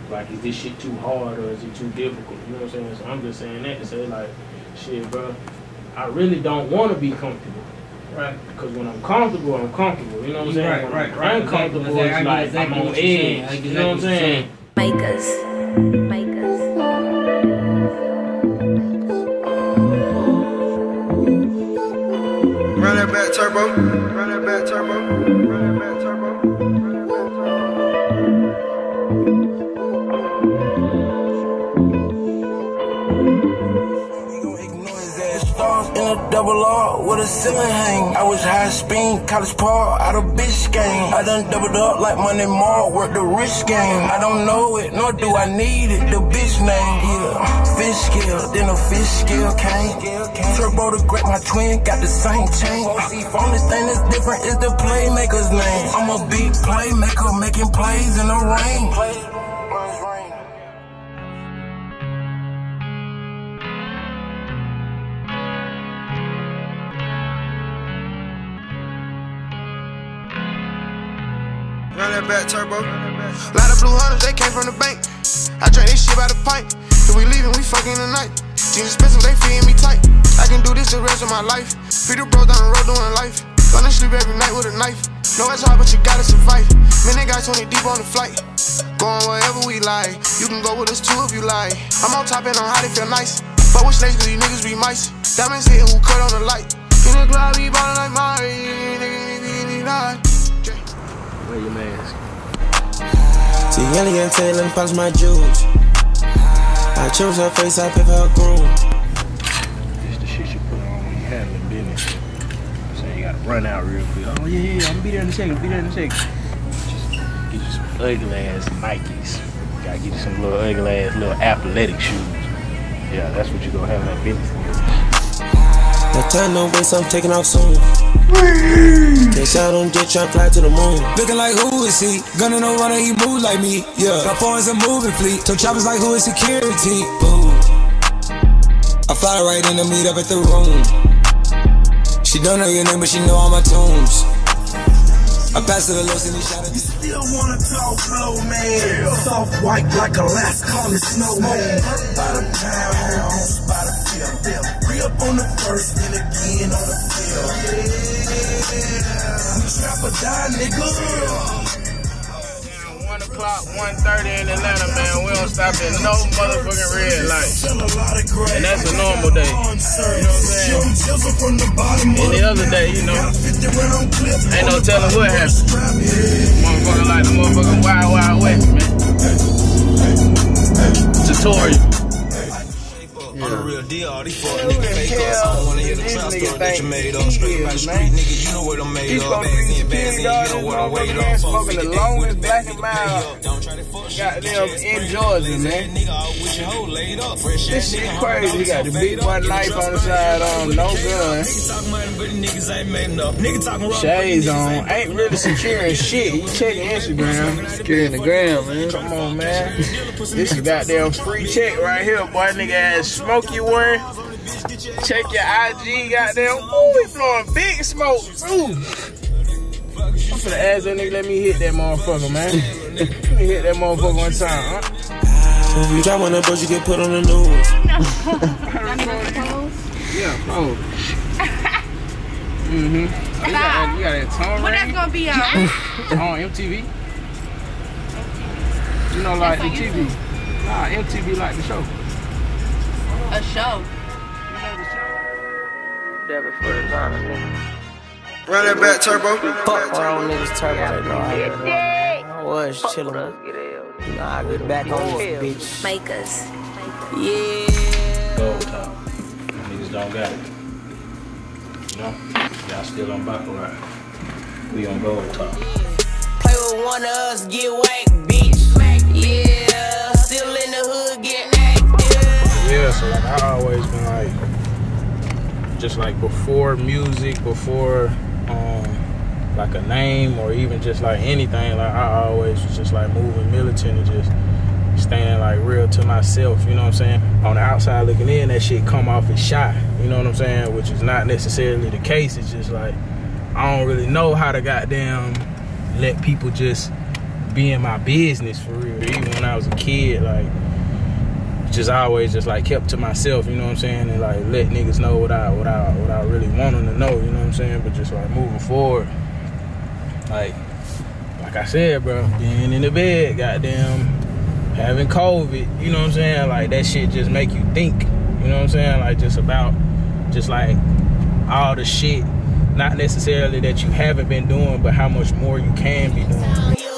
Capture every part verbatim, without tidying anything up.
Like, is this shit too hard or is it too difficult? You know what I'm saying? So I'm just saying that to say, like, shit, bro, I really don't want to be comfortable. Right. Because when I'm comfortable, I'm comfortable. You know what I'm saying? Right, when right, I'm right. uncomfortable, Exactly. it's like exactly I'm on edge. You know what I'm saying? Makers. Makers. Run that back turbo. Run that back turbo. Run that back turbo. In a double R with a ceiling hang. I was high speed, college par, out of bitch game. I done doubled up like Money Mark, work the risk game. I don't know it, nor do I need it, the bitch name. Yeah, fish skill, then a fish skill came. Turbo the great, my twin got the same chain. Only thing that's different is the playmaker's name. I'm a big playmaker, making plays in the rain. Run that back turbo. Lot of blue hunters, they came from the bank. I drank this shit by the pint. If we leaving, we fucking tonight. Jeans expensive, they feeding me tight. I can do this the rest of my life. Feed the bros down the road doing life. Gonna sleep every night with a knife. Know it's hard, but you gotta survive. Man, they got twenty deep on the flight. Going wherever we like. You can go with us too if you like. I'm on top and on how they feel nice. But with snakes, cause these niggas be mice. Diamonds hitting who cut on the light. In the club, we ballin' like Mari. Nigga, nigga, Wear your mask. See, Yelly and Taylor and polish my jewels. I chose her face, I pick her groom. This the shit you put on when you handling business. So you gotta run out real quick. Oh yeah, yeah, I'm gonna be there in a second, be there in a second. Just get you some ugly ass Nikes. Gotta get you some little ugly ass little athletic shoes. Yeah, that's what you gonna have in that business. That time no waste, I'm taking off soon. Can't shot on jet, try fly to the moon. Looking like who is he? Gunning no runner, he move like me. Yeah, got foreigns a moving fleet. So choppers like who is security? Boo. I fly right in to meet up at the room. She don't know your name, but she know all my tunes. I pass her the low, see me shot at You still wanna talk flow, man? Soft white like Alaska, call it snowman. By the pound, by the field. Re-up on the first, then again on the field. Yeah, trap or die, nigga. one o'clock, one thirty in Atlanta, man. We don't stop at no motherfucking red light. And that's a normal day. You know what I'm saying? Any other day, you know, ain't no telling what happened. Motherfucker like the motherfucking Wild Wild West, man. Tutorial. On the real deal, all these fuck niggas fake us. I don't wanna hear the trap story that you made up. Straight by the street, nigga, you know what I'm made up. Bags in, bags in, you know what I'm weighed up. Smoking the longest black and mild goddamn in Georgia, man. This shit crazy. He got the big white knife on the side on, no gun. Shades on. Ain't really securing shit. You check Instagram. Securing the gram, man. Come on, man. This is goddamn free check right here, boy. Nigga ass smoky one. Check your I G, goddamn. Ooh, we blowing big smoke. Ooh. I'm finna ask that nigga, let me hit that motherfucker, man. Let me hit that motherfucker one time, huh? If you drop one of those, you get put on the news. Yeah, close. Mm-hmm. Oh, you, got that, you got that tone What ring? that's gonna be on? On M T V. You know, like the T V. Nah, M T V like the show. A show. You know the show? Devin for the Zana, nigga. Run that back turbo. Fuck around niggas turbo right now. I was chillin'. Nah, I get back on this bitch. Makers. Yeah. Gold top. Niggas don't got it. You know? Y'all still on Baccarat. We on gold top. Play with one of us, get whacked, bitch. Yeah. Still in the hood, get active. Yeah, so like I always been like, just like before music, before um, like a name or even just like anything, like I always was just like moving militant and just staying like real to myself, you know what I'm saying? On the outside looking in, that shit come off as shy, you know what I'm saying? Which is not necessarily the case. It's just like, I don't really know how to goddamn let people just being my business for real. Even when I was a kid, like, just always just like kept to myself, you know what I'm saying, and like let niggas know what I what I what I really want them to know, you know what I'm saying. But just like moving forward, like like I said, bro, being in the bed, goddamn, having COVID, you know what I'm saying, like that shit just make you think, you know what I'm saying, like just about just like all the shit, not necessarily that you haven't been doing, but how much more you can be doing.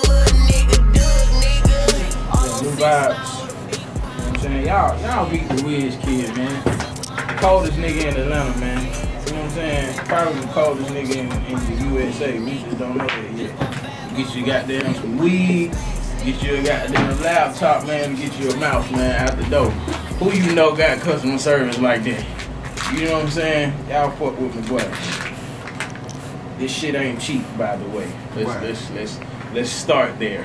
New vibes. Y'all, y'all beat the Wiz Kid, man. The coldest nigga in Atlanta, man. You know what I'm saying? Probably the coldest nigga in, in the U S A. We just don't know that yet. Get you goddamn some weed, get you a goddamn laptop, man, and get you a mouse, man, out the door. Who you know got customer service like that? You know what I'm saying? Y'all fuck with me, boy. This shit ain't cheap, by the way. Let's right. let's let's let's start there.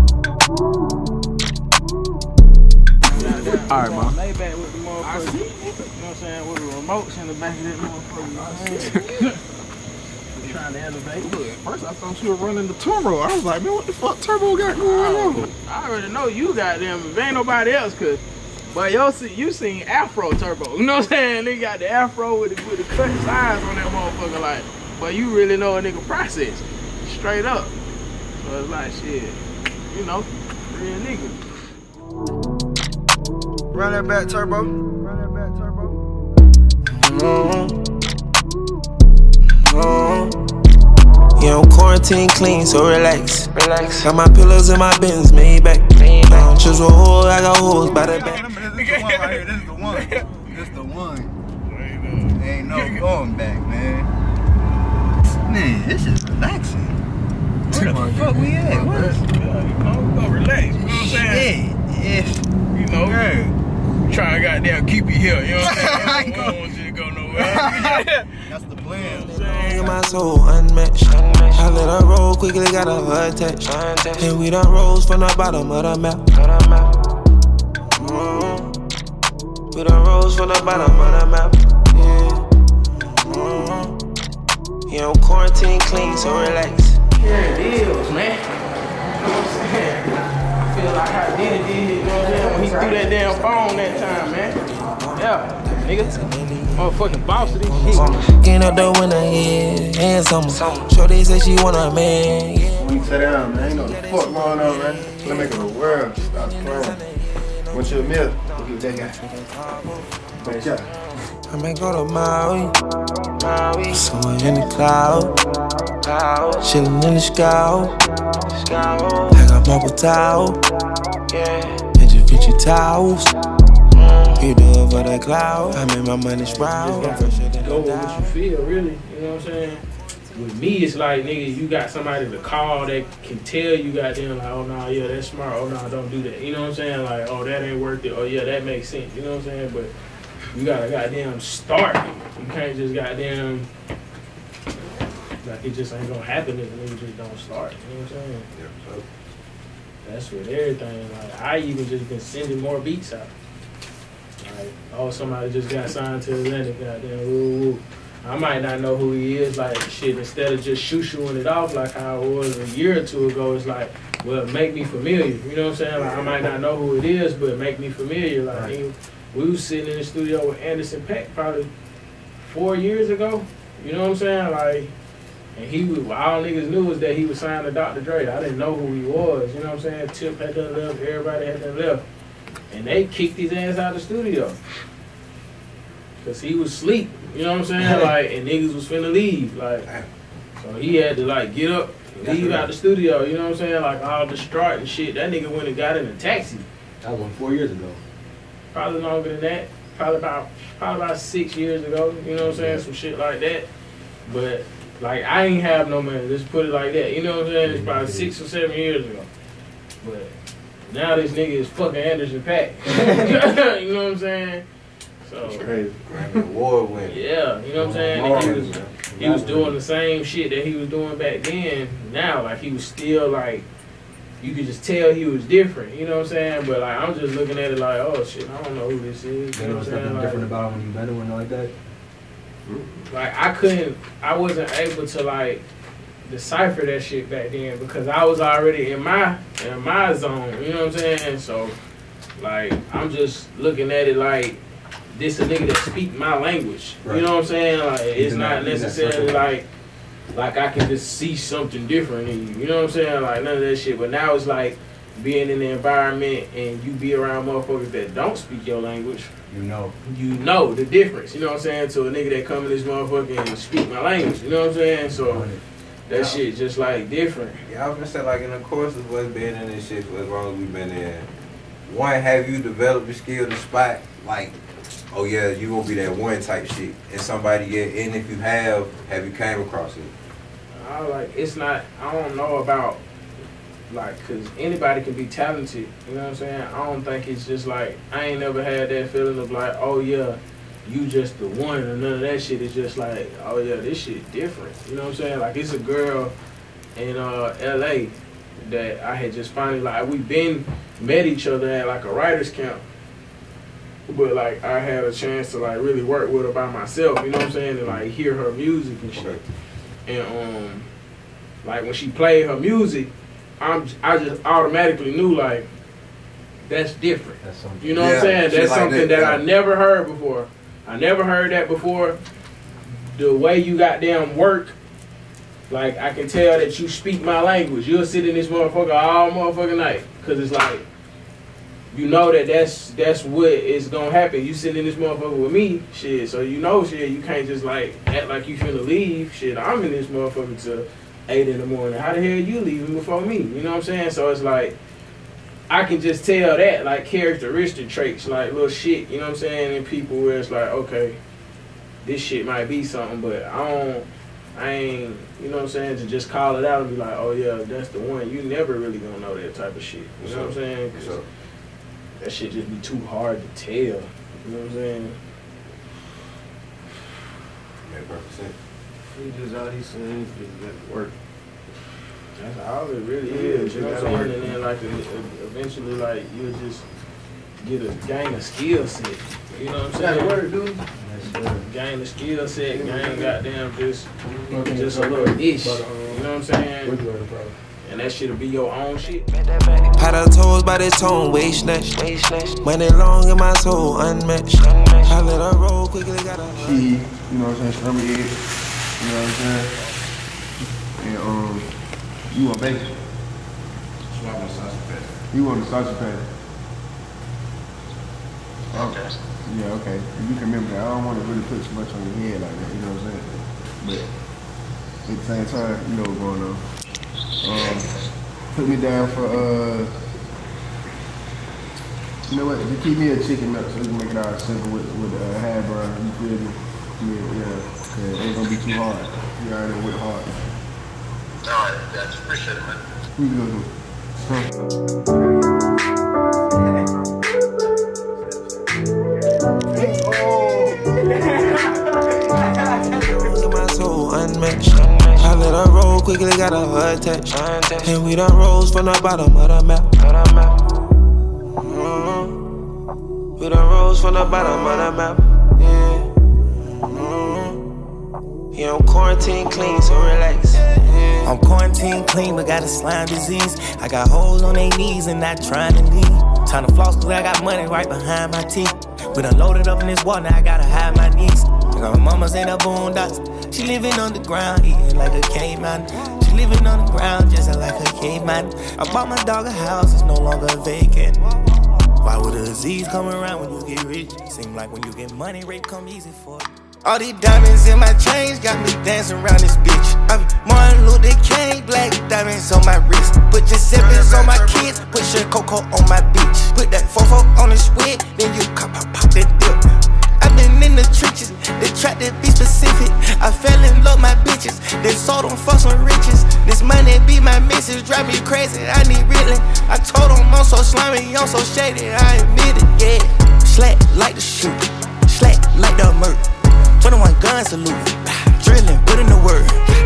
Alright, man. Maybach with the motherfucker. You know what I'm saying? With the remotes in the back of that motherfucker. Trying to elevate. Look, at first I thought you were running the Turbo. I was like, man, what the fuck Turbo got going on? I already know you got them. If ain't nobody else, cause but yo, see, you seen Afro Turbo. You know what I'm saying? They got the Afro with the, with the cut size on that motherfucker. Like, but you really know a nigga process. Straight up. So it's like, shit, you know, real nigga. Run that back, Turbo. Run that back, Turbo. Mm-hmm. Mm-hmm. Yeah, I'm quarantine clean, so relax. Relax. Got my pillows in my bins, made back. I don't choose a hole, I got holes by the back. This is the one right here. This is the one. This is the one. Ain't no going back, man. Man, this is relaxing. Where the fuck we at? What? Go relax. You know what I'm saying? Yes. You know, yeah. Trying to goddamn keep you here, you know what I'm saying? I don't want you to go nowhere. That's the plan. You know my soul unmatched. I let her roll quickly, got her attached. And we done rose from the bottom of the map. Mm-hmm. We done rose from the bottom of the map. Yeah. Mm-hmm. Yeah, I'm quarantine clean, so relax. Here it is, man. You know what I'm saying? I feel like I did it, did it, you know what I'm saying? When he threw that damn phone that time, man. Yeah, nigga. Motherfucking boss of this shit. Getting up the window, yeah, and some. Shorty say she want a man, yeah. You sit down, man. Ain't no fuck going on, man. Let me go to the world. Stop playing. What's your meal? Look at that guy. But yeah. I may go to Maui, Maui. Somewhere in the cloud, cloud. Chillin' in the scout, scout. I got marble towel, yeah. And just fit your towels. You do it for the cloud. I made my money sprout. Go with what you feel, really. You know what I'm saying? With me, it's like, nigga, you got somebody to call that can tell you, goddamn, like, oh, nah, yeah, that's smart. Oh, nah, don't do that. You know what I'm saying? Like, oh, that ain't worth it. Oh, yeah, that makes sense. You know what I'm saying? But you gotta goddamn start. You can't just goddamn, like, it just ain't gonna happen if a nigga just don't start. You know what I'm saying? Yeah, so that's with everything. Like, I even just been sending more beats out. Like, oh, somebody just got signed to Atlantic, goddamn, woo, woo. I might not know who he is, like, shit, instead of just shoo-shooing it off like how it was a year or two ago, it's like, well, make me familiar, you know what I'm saying? Like, I might not know who it is, but make me familiar. Like, right. he, we was sitting in the studio with Anderson .Paak probably four years ago, you know what I'm saying? Like, and he was, all niggas knew was that he was signed to Doctor Dre. I didn't know who he was, you know what I'm saying? Tip had done left, everybody had done left. And they kicked his ass out of the studio. Cause he was asleep, you know what I'm saying? Like, and niggas was finna leave. Like, so he had to like get up, leave out the studio, you know what I'm saying? Like all distraught and shit. That nigga went and got in a taxi. That was four years ago. Probably longer than that. Probably about probably about six years ago, you know what I'm saying? Some shit like that. But like I ain't have no money, let's put it like that. You know what I'm saying? It's probably six or seven years ago. But now this nigga is fucking Anderson .Paak. You know what I'm saying? So that's crazy. Grammy Award winner. Yeah, you know what I'm saying? And he was he was doing the same shit that he was doing back then. Now, like he was still like, you could just tell he was different. You know what I'm saying? But like I'm just looking at it like, oh shit, I don't know who this is. You know what I'm saying? Like, different about him when you met him and like that. Like I couldn't, I wasn't able to like decipher that shit back then because I was already in my in my zone. You know what I'm saying? So, like, I'm just looking at it like this a nigga that speak my language. Right. You know what I'm saying? Like, it's not necessarily like like I can just see something different in you. You know what I'm saying? Like, none of that shit. But now it's like being in the environment and you be around motherfuckers that don't speak your language. You know. You know the difference. You know what I'm saying? To a nigga that come in this motherfucker and speak my language. You know what I'm saying? So that yeah. shit just like different. Yeah, I was gonna say, like, in the course of us being in this shit for as long as we've been in, one, have you developed the skill to spot, like, oh yeah, you gonna be that one type shit, and somebody yet, and if you have, have you came across it? I like, it's not, I don't know about, like, cause anybody can be talented, you know what I'm saying? I don't think it's just like, I ain't never had that feeling of like, oh yeah, you just the one, or none of that shit. It's just like, oh yeah, this shit different, you know what I'm saying? Like, it's a girl in uh, L A that I had just finally, like, we been met each other at like a writer's camp, but like I had a chance to like really work with her by myself, you know what I'm saying, and like hear her music and shit. And um, like when she played her music, I'm I just automatically knew like that's different. That's you know yeah, what I'm saying? That's like something that, that yeah. I never heard before. I never heard that before. The way you goddamn work, like I can tell that you speak my language. You'll sit in this motherfucker all motherfucking night, cause it's like, you know that that's that's what is gonna happen. You sit in this motherfucker with me, shit. So you know, shit. You can't just like act like you finna leave, shit. I'm in this motherfucker till eight in the morning. How the hell you leaving before me? You know what I'm saying? So it's like I can just tell that like characteristic traits, like little shit. You know what I'm saying? And people where it's like, okay, this shit might be something, but I don't. I ain't, you know what I'm saying, to just call it out and be like, oh yeah, that's the one. You never really gonna know that type of shit. You know what I'm saying? Cause that shit just be too hard to tell. You know what I'm saying? Made perfect sense. He just all these things that work. That's all it really is. You know what I'm saying? And then like eventually, like you'll just get a gain a skill set. You know what I'm saying? Word, dude. Gain the skill set, gain goddamn just just a little ish. You know what I'm saying? And that shit'll be your own shit. Had her toes by this tone, waist snatch. Money long in my soul, unmatched. I let her roll quickly, got her. She, you know what I'm saying? Scrum egg. You know what I'm saying? And um, you want bacon? You want the sausage patty? You want the sausage patty? Okay. Yeah, okay. You can remember that. I don't want to really put too much on your head like that, you know what I'm saying? But at the same time, you know what's going on. Um, put me down for, uh, you know what? Just keep me a chicken nut so we can make it all simple with, with uh, half brown. You feel me? Yeah, yeah. Cause it ain't gonna be too hard. You already know what hard. Alright, I just appreciate it, man. We can go do it. Huh? I let her roll quickly, got a heart touch. And we done rose from the bottom of the map. Mm-hmm. We done rose from the bottom of the map. Yeah. Mm-hmm. Yeah, I'm quarantine clean, so relax. Yeah. I'm quarantine clean, but got a slime disease. I got holes on their knees and not trying to leave. Time to floss, cause I got money right behind my teeth. We done loaded up in this water, now I gotta hide my knees. I got my mama's in the boondocks. She living on the ground, eating like a caveman. She living on the ground, just like a caveman. I bought my dog a house, it's no longer vacant. Why would a disease come around when you get rich? Seem like when you get money, rape come easy for you. All these diamonds in my chains got me dancing around this bitch. I be Martin Luther King, black diamonds on my wrist. Put Giuseppe's on my kids, put Sugar Coco on my bitch. Put that fofo on the squid, then you pop, pop, pop that dip. I been in the trenches, they tried to be specific. I fell in love my bitches, they sold them for some riches. This money be my missus, drive me crazy, I need reeling. I told them I'm so slimy, I'm so shady, I admit it, yeah. Slack like the shoot, slack like the murk. twenty-one guns salute, drilling, put in the word.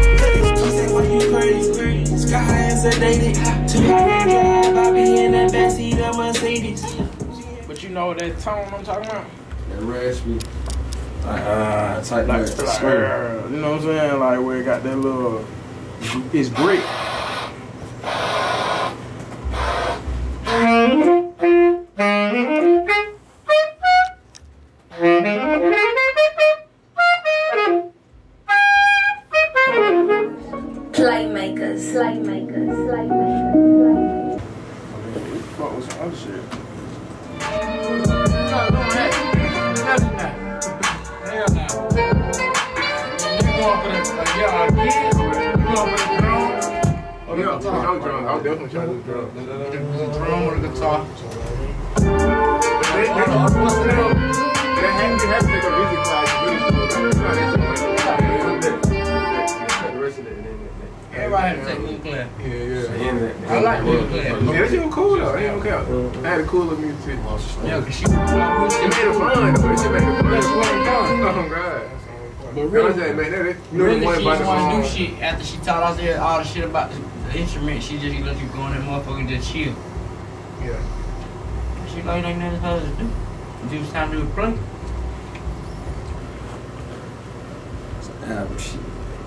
But you know that tone I'm talking about? That raspy. Uh, type like, like, uh, you know what I'm saying? Like where it got that little, It's brick. Playmakers, playmakers, playmakers, playmakers. Fuck with some other shit. No, no, hey. Imagine that. Hell no. You going for the, like, yeah, again? You going for the drum? Or the Yeah, guitar? no drum. I'll definitely try to do drum. The drum or the guitar? They, they, what's the name? They have, you have to take a music class to really slow down. It's not that shit like that. The rest of it, and then Everybody had to take music class. yeah, yeah. I like music class. Yeah, that shit was cool though. It ain't okay. I had a cool little music too. Yeah, because she It made it fun though. It should make it fun. That's what I'm talking Oh, God. But Really, really, man, that, that, you know really the one she about just the want to song. do shit after she taught us there all the shit about the, the instrument. She just let you go in that motherfucker and just chill. Yeah. She like ain't nothing else to do. It was time to do a play. Album shit.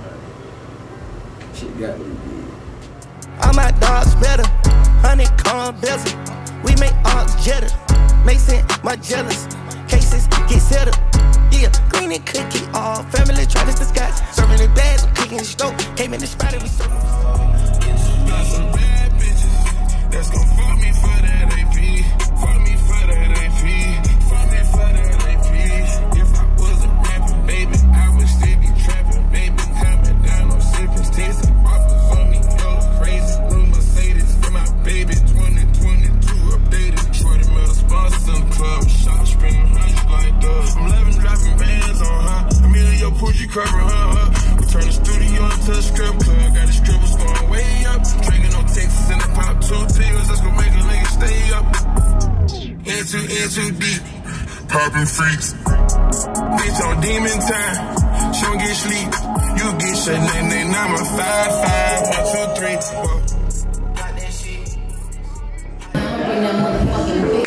Shit got me big. All my dogs better, honeycomb bezel. We make arcs jetter, Mason my jealous. Cases get settled. Yeah, green and cookie, all family try to disguise. Serving the bags, I'm cooking the stove. Came in the spot and we serve. Got some bad bitches that's gon' fuck me for that A P. Fuck me for that A P. Fuck me for that A P. If I wasn't rapping, baby, I would still be trapping, baby. Coming down on sipping, tasting offers on me, hella crazy. Blue Mercedes for my baby, twenty twenty-two updated. forty mil sponsors in the club, shot spinning hundreds like doves. I'm loving dropping bands on her. Amelia Poochie covering her up. We turn the studio into a strip club. Got the strippers going way up. Drinking on Texas and the pop two pills. That's gonna make a nigga stay up. In too, in too deep. Popping freaks. Bitch on demon time. She don't get sleep. You get shit, name, name, I'm a five, five, one, two, three. Whoa. Got that shit. Bring that motherfucking bitch.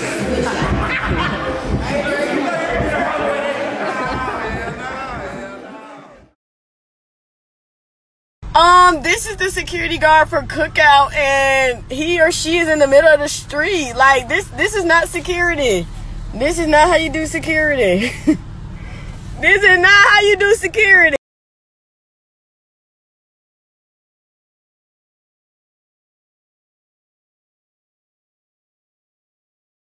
Um, this is the security guard for Cookout, and he or she is in the middle of the street. Like, this this is not security. This is not how you do security. This is not how you do security.